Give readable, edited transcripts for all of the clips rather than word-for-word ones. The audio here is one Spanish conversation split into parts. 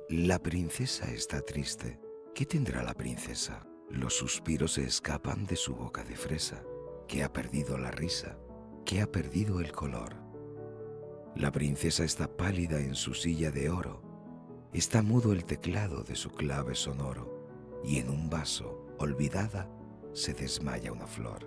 La princesa está triste. ¿Qué tendrá la princesa? Los suspiros se escapan de su boca de fresa, que ha perdido la risa, que ha perdido el color. La princesa está pálida en su silla de oro, está mudo el teclado de su clave sonoro, y en un vaso, olvidada, se desmaya una flor.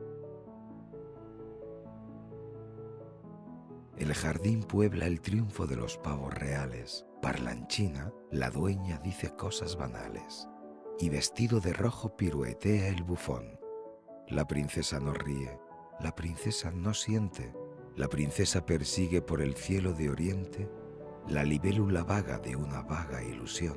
El jardín puebla el triunfo de los pavos reales. Parlanchina, la dueña dice cosas banales, y vestido de rojo piruetea el bufón. La princesa no ríe, la princesa no siente, la princesa persigue por el cielo de oriente la libélula vaga de una vaga ilusión.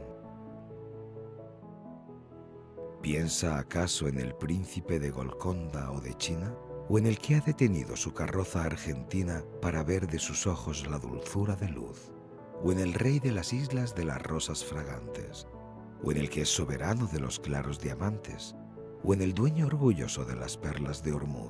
¿Piensa acaso en el príncipe de Golconda o de China? ¿O en el que ha detenido su carroza argentina para ver de sus ojos la dulzura de luz? ¿O en el rey de las islas de las rosas fragantes? ¿O en el que es soberano de los claros diamantes? ¿O en el dueño orgulloso de las perlas de Ormuz?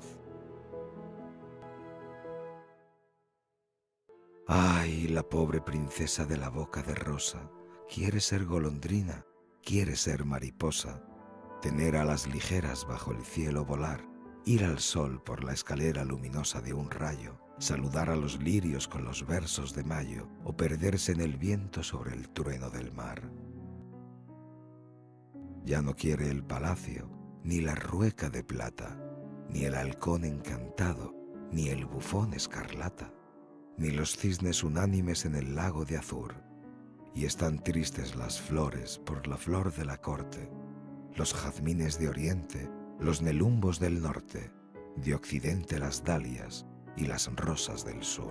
¡Ay, la pobre princesa de la boca de rosa! Quiere ser golondrina, quiere ser mariposa, tener alas ligeras bajo el cielo volar, ir al sol por la escalera luminosa de un rayo, saludar a los lirios con los versos de mayo o perderse en el viento sobre el trueno del mar. Ya no quiere el palacio, ni la rueca de plata, ni el halcón encantado, ni el bufón escarlata, ni los cisnes unánimes en el lago de azur. Y están tristes las flores por la flor de la corte, los jazmines de oriente, los nelumbos del norte, de occidente las dalias y las rosas del sur.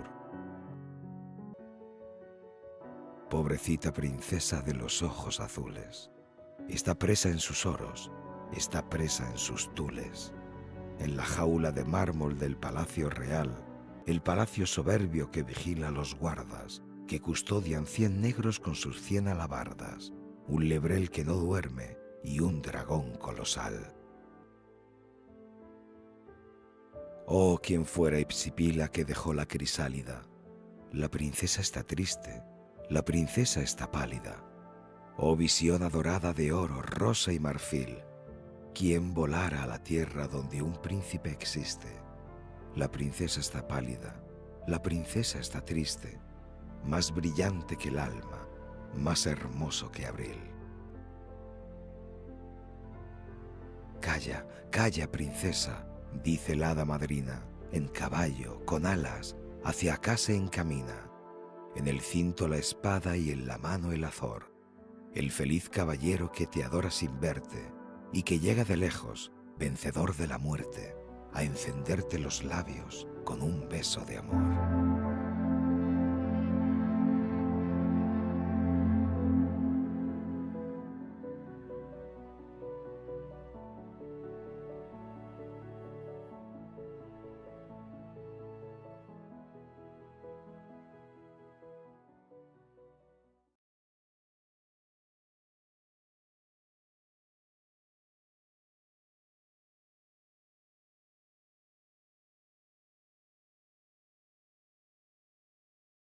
Pobrecita princesa de los ojos azules, está presa en sus oros, está presa en sus tules, en la jaula de mármol del palacio real, el palacio soberbio que vigila los guardas, que custodian 100 negros con sus 100 alabardas, un lebrel que no duerme y un dragón colosal. Oh, quien fuera Hipsipila que dejó la crisálida. La princesa está triste, la princesa está pálida. Oh, visión adorada de oro, rosa y marfil, ¿quién volara a la tierra donde un príncipe existe? La princesa está pálida, la princesa está triste, más brillante que el alma, más hermoso que abril. Calla, calla, princesa, dice la hada madrina, en caballo, con alas, hacia acá se encamina, en el cinto la espada y en la mano el azor, el feliz caballero que te adora sin verte y que llega de lejos, vencedor de la muerte, a encenderte los labios con un beso de amor.